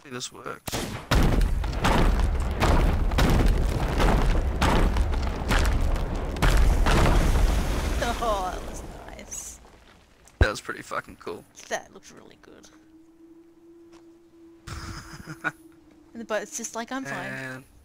this works. Oh, that was nice. That was pretty fucking cool. That looked really good. But it's just like, I'm fine. And